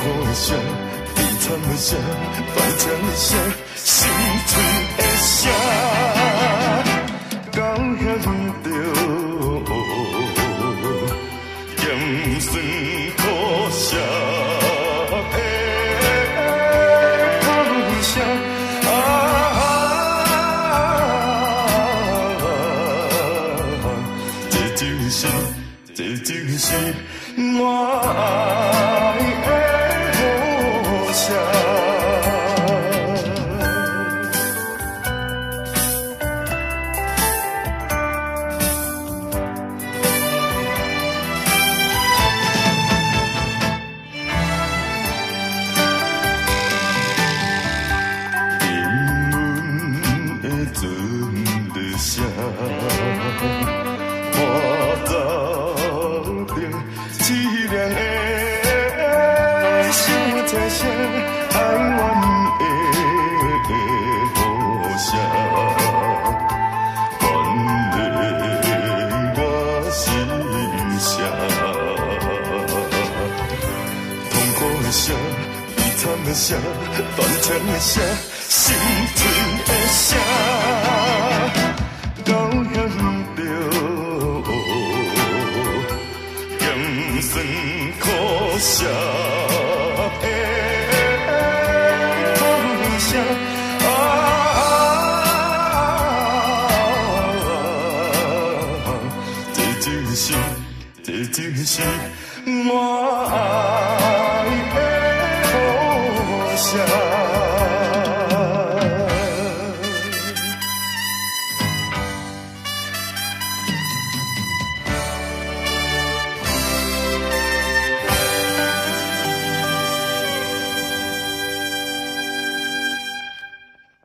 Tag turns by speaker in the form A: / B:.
A: 苦的声，悲惨的声，反正的声，心碎的声，到遐着咸酸苦涩的哭声。这就是我爱的故乡。英文的阵的声。凄凉的声在声，哀怨的呼声，传入我心声。痛苦的声，悲惨的声，断肠的声，心碎的声，到遐着。酸苦涩的哭声，这就是我爱。